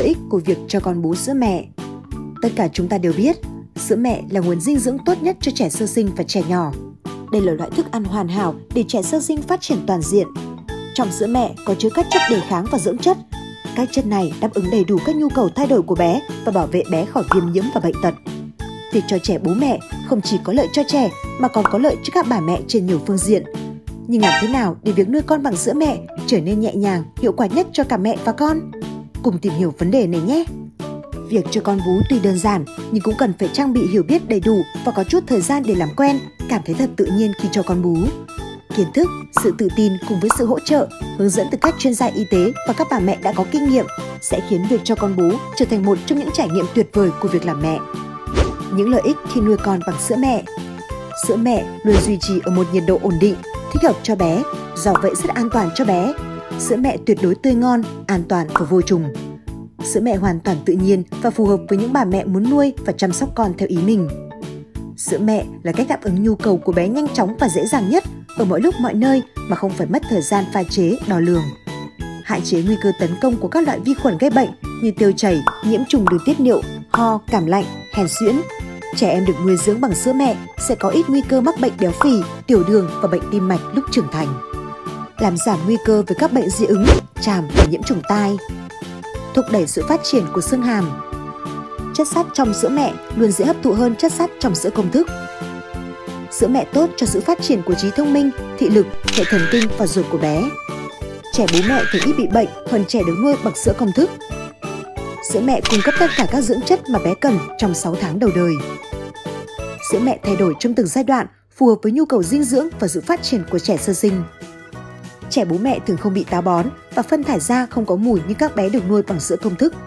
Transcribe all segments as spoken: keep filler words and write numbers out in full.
Lợi ích của việc cho con bú sữa mẹ. Tất cả chúng ta đều biết, sữa mẹ là nguồn dinh dưỡng tốt nhất cho trẻ sơ sinh và trẻ nhỏ. Đây là loại thức ăn hoàn hảo để trẻ sơ sinh phát triển toàn diện. Trong sữa mẹ có chứa các chất đề kháng và dưỡng chất. Các chất này đáp ứng đầy đủ các nhu cầu thay đổi của bé và bảo vệ bé khỏi viêm nhiễm và bệnh tật. Việc cho trẻ bú mẹ không chỉ có lợi cho trẻ mà còn có lợi cho các bà mẹ trên nhiều phương diện. Nhưng làm thế nào để việc nuôi con bằng sữa mẹ trở nên nhẹ nhàng, hiệu quả nhất cho cả mẹ và con? Cùng tìm hiểu vấn đề này nhé! Việc cho con bú tuy đơn giản nhưng cũng cần phải trang bị hiểu biết đầy đủ và có chút thời gian để làm quen, cảm thấy thật tự nhiên khi cho con bú. Kiến thức, sự tự tin cùng với sự hỗ trợ, hướng dẫn từ các chuyên gia y tế và các bà mẹ đã có kinh nghiệm sẽ khiến việc cho con bú trở thành một trong những trải nghiệm tuyệt vời của việc làm mẹ. Những lợi ích khi nuôi con bằng sữa mẹ. Sữa mẹ luôn duy trì ở một nhiệt độ ổn định, thích hợp cho bé, do vậy rất an toàn cho bé. Sữa mẹ tuyệt đối tươi ngon, an toàn và vô trùng. Sữa mẹ hoàn toàn tự nhiên và phù hợp với những bà mẹ muốn nuôi và chăm sóc con theo ý mình. Sữa mẹ là cách đáp ứng nhu cầu của bé nhanh chóng và dễ dàng nhất ở mọi lúc mọi nơi mà không phải mất thời gian pha chế, đo lường. Hạn chế nguy cơ tấn công của các loại vi khuẩn gây bệnh như tiêu chảy, nhiễm trùng đường tiết niệu, ho, cảm lạnh, hèn suyễn. Trẻ em được nuôi dưỡng bằng sữa mẹ sẽ có ít nguy cơ mắc bệnh béo phì, tiểu đường và bệnh tim mạch lúc trưởng thành. Làm giảm nguy cơ với các bệnh dị ứng, tràm và nhiễm trùng tai. Thúc đẩy sự phát triển của xương hàm. Chất sắt trong sữa mẹ luôn dễ hấp thụ hơn chất sắt trong sữa công thức. Sữa mẹ tốt cho sự phát triển của trí thông minh, thị lực, hệ thần kinh và ruột của bé. Trẻ bú mẹ thường ít bị bệnh hơn trẻ được nuôi bằng sữa công thức. Sữa mẹ cung cấp tất cả các dưỡng chất mà bé cần trong sáu tháng đầu đời. Sữa mẹ thay đổi trong từng giai đoạn, phù hợp với nhu cầu dinh dưỡng và sự phát triển của trẻ sơ sinh. Trẻ bú mẹ thường không bị táo bón và phân thải ra không có mùi như các bé được nuôi bằng sữa công thức.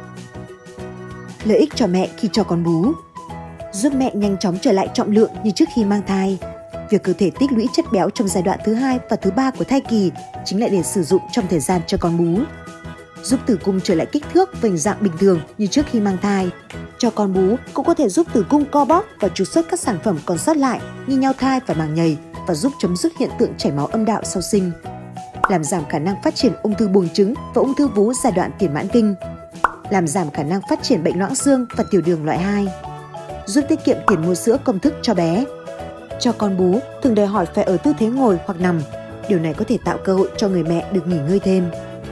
Lợi ích cho mẹ khi cho con bú. Giúp mẹ nhanh chóng trở lại trọng lượng như trước khi mang thai. Việc cơ thể tích lũy chất béo trong giai đoạn thứ hai và thứ ba của thai kỳ chính là để sử dụng trong thời gian cho con bú. Giúp tử cung trở lại kích thước và hình dạng bình thường như trước khi mang thai. Cho con bú cũng có thể giúp tử cung co bóp và trục xuất các sản phẩm còn sót lại như nhau thai và màng nhầy và giúp chấm dứt hiện tượng chảy máu âm đạo sau sinh. Làm giảm khả năng phát triển ung thư buồng trứng và ung thư vú giai đoạn tiền mãn kinh. Làm giảm khả năng phát triển bệnh loãng xương và tiểu đường loại hai. Giúp tiết kiệm tiền mua sữa công thức cho bé. Cho con bú thường đòi hỏi phải ở tư thế ngồi hoặc nằm. Điều này có thể tạo cơ hội cho người mẹ được nghỉ ngơi thêm.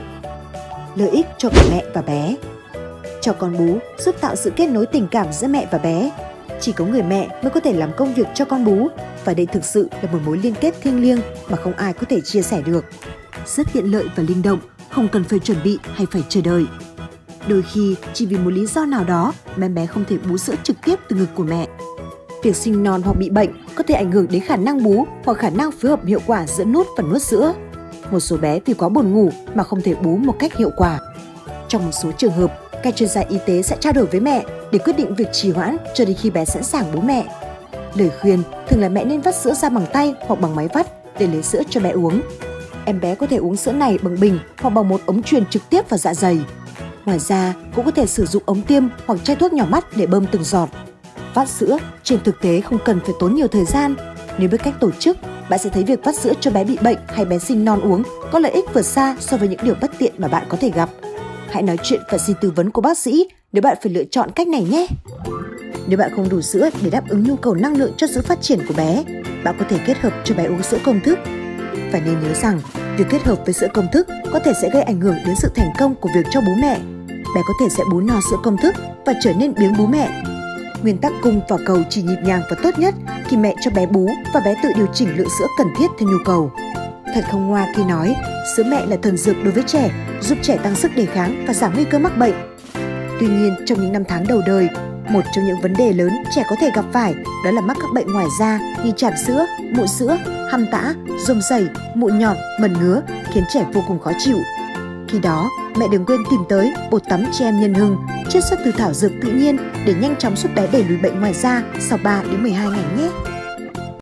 Lợi ích cho cả mẹ và bé. Cho con bú giúp tạo sự kết nối tình cảm giữa mẹ và bé. Chỉ có người mẹ mới có thể làm công việc cho con bú và đây thực sự là một mối liên kết thiêng liêng mà không ai có thể chia sẻ được. Rất tiện lợi và linh động, không cần phải chuẩn bị hay phải chờ đợi. Đôi khi chỉ vì một lý do nào đó mà em bé không thể bú sữa trực tiếp từ ngực của mẹ. Việc sinh non hoặc bị bệnh có thể ảnh hưởng đến khả năng bú hoặc khả năng phối hợp hiệu quả giữa nuốt và nuốt sữa. Một số bé vì quá buồn ngủ mà không thể bú một cách hiệu quả. Trong một số trường hợp, các chuyên gia y tế sẽ trao đổi với mẹ để quyết định việc trì hoãn cho đến khi bé sẵn sàng bú mẹ. Lời khuyên thường là mẹ nên vắt sữa ra bằng tay hoặc bằng máy vắt để lấy sữa cho bé uống. Em bé có thể uống sữa này bằng bình hoặc bằng một ống truyền trực tiếp vào dạ dày. Ngoài ra, cũng có thể sử dụng ống tiêm hoặc chai thuốc nhỏ mắt để bơm từng giọt. Vắt sữa trên thực tế không cần phải tốn nhiều thời gian. Nếu biết cách tổ chức, bạn sẽ thấy việc vắt sữa cho bé bị bệnh hay bé sinh non uống có lợi ích vượt xa so với những điều bất tiện mà bạn có thể gặp. Hãy nói chuyện và xin tư vấn của bác sĩ nếu bạn phải lựa chọn cách này nhé. Nếu bạn không đủ sữa để đáp ứng nhu cầu năng lượng cho sự phát triển của bé, bạn có thể kết hợp cho bé uống sữa công thức. Phải nên nhớ rằng, việc kết hợp với sữa công thức có thể sẽ gây ảnh hưởng đến sự thành công của việc cho bú mẹ. Bé có thể sẽ bú no sữa công thức và trở nên biếng bú mẹ. Nguyên tắc cung và cầu chỉ nhịp nhàng và tốt nhất khi mẹ cho bé bú và bé tự điều chỉnh lượng sữa cần thiết theo nhu cầu. Thật không ngoa khi nói, sữa mẹ là thần dược đối với trẻ, giúp trẻ tăng sức đề kháng và giảm nguy cơ mắc bệnh. Tuy nhiên, trong những năm tháng đầu đời, một trong những vấn đề lớn trẻ có thể gặp phải đó là mắc các bệnh ngoài da như tràm sữa, mụn sữa, hăm tã, rôm rầy, mụn nhọt, mẩn ngứa khiến trẻ vô cùng khó chịu. Khi đó, mẹ đừng quên tìm tới bột tắm trẻ em Nhân Hưng, chiết xuất từ thảo dược tự nhiên để nhanh chóng giúp bé đẩy lùi bệnh ngoài da sau ba đến mười hai ngày nhé.